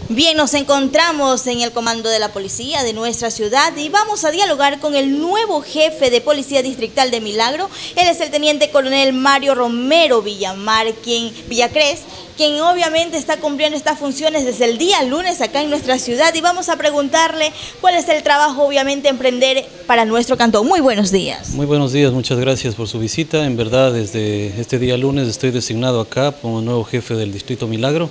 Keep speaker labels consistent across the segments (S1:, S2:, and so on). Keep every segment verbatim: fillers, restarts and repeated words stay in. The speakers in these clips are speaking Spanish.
S1: Bien, nos encontramos en el comando de la policía de nuestra ciudad y vamos a dialogar con el nuevo jefe de Policía Distrital de Milagro. Él es el teniente coronel Mario Romero Villamar, quien, Villacrés, quien obviamente está cumpliendo estas funciones desde el día lunes acá en nuestra ciudad, y vamos a preguntarle cuál es el trabajo obviamente emprender para nuestro cantón. Muy buenos días.
S2: Muy buenos días, muchas gracias por su visita. En verdad, desde este día lunes estoy designado acá como nuevo jefe del Distrito Milagro.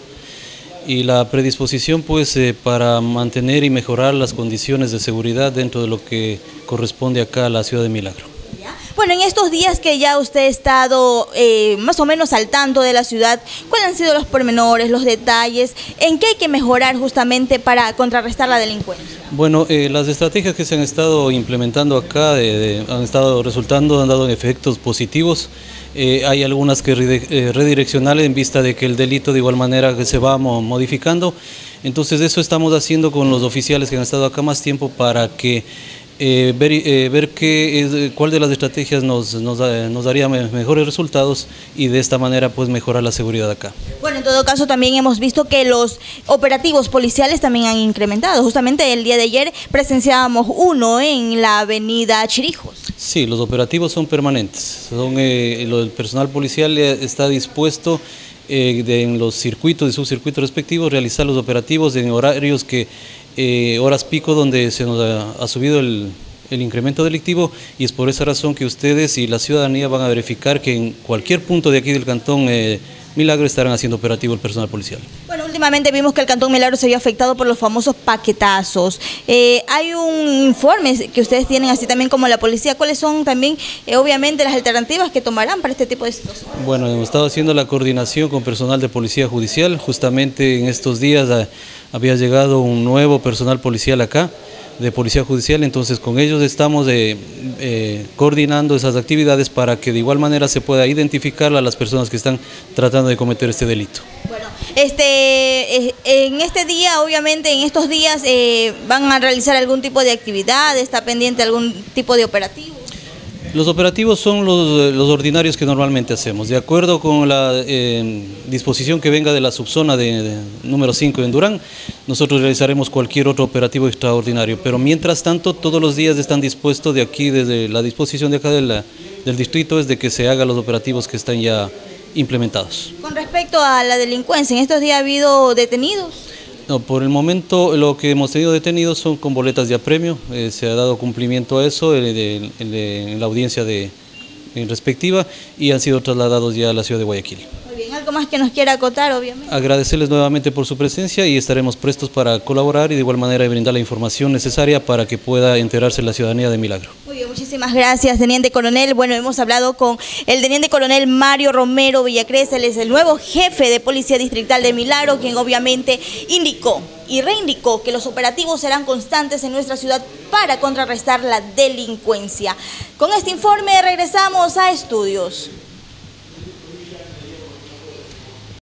S2: Y la predisposición pues eh, para mantener y mejorar las condiciones de seguridad dentro de lo que corresponde acá a la ciudad de Milagro.
S1: Bueno, en estos días que ya usted ha estado eh, más o menos al tanto de la ciudad, ¿cuáles han sido los pormenores, los detalles, en qué hay que mejorar justamente para contrarrestar la delincuencia? Bueno,
S2: eh, las estrategias que se han estado implementando acá eh, han estado resultando, han dado efectos positivos. Eh, hay algunas que eh, redireccionales en vista de que el delito de igual manera que se va modificando. Entonces eso estamos haciendo con los oficiales que han estado acá más tiempo para que eh, ver, eh, ver qué es, cuál de las estrategias nos, nos, nos daría mejores resultados y de esta manera pues mejorar la seguridad acá.
S1: Bueno, en todo caso también hemos visto que los operativos policiales también han incrementado. Justamente el día de ayer presenciábamos uno en la avenida Chirijos.
S2: Sí, los operativos son permanentes, son, eh, el personal policial está dispuesto eh, de, en los circuitos y subcircuitos respectivos realizar los operativos en horarios que, eh, horas pico donde se nos ha, ha subido el, el incremento delictivo, y es por esa razón que ustedes y la ciudadanía van a verificar que en cualquier punto de aquí del cantón eh, Milagro estarán haciendo operativo el personal policial. Bueno,
S1: últimamente vimos que el Cantón Milagro se vio afectado por los famosos paquetazos. Eh, hay un informe que ustedes tienen, así también como la policía. ¿Cuáles son también, eh, obviamente, las alternativas que tomarán para este tipo de situaciones?
S2: Bueno, hemos estado haciendo la coordinación con personal de Policía Judicial. Justamente en estos días a, había llegado un nuevo personal policial acá, de Policía Judicial, entonces con ellos estamos eh, eh, coordinando esas actividades para que de igual manera se pueda identificar a las personas que están tratando de cometer este delito.
S1: Bueno, este, en este día, obviamente en estos días eh, van a realizar algún tipo de actividad, está pendiente algún tipo de operativo.
S2: Los operativos son los, los ordinarios que normalmente hacemos, de acuerdo con la eh, disposición que venga de la subzona de, de número cinco en Durán. Nosotros realizaremos cualquier otro operativo extraordinario, pero mientras tanto todos los días están dispuestos de aquí, desde la disposición de acá de la, del distrito, es de que se hagan los operativos que están ya implementados.
S1: Con respecto a la delincuencia, ¿en estos días ha habido detenidos?
S2: No, por el momento lo que hemos tenido detenidos son con boletas de apremio, eh, se ha dado cumplimiento a eso en eh, eh, la audiencia de, eh, respectiva, y han sido trasladados ya a la ciudad de Guayaquil.
S1: Muy bien, ¿algo más que nos quiera acotar, obviamente?
S2: Agradecerles nuevamente por su presencia y estaremos prestos para colaborar y de igual manera brindar la información necesaria para que pueda enterarse la ciudadanía de Milagro.
S1: Muy bien, muchísimas gracias, teniente coronel. Bueno, hemos hablado con el teniente coronel Mario Romero Villacrés. Él es el nuevo jefe de Policía Distrital de Milagro, quien obviamente indicó y reindicó que los operativos serán constantes en nuestra ciudad para contrarrestar la delincuencia. Con este informe regresamos a estudios.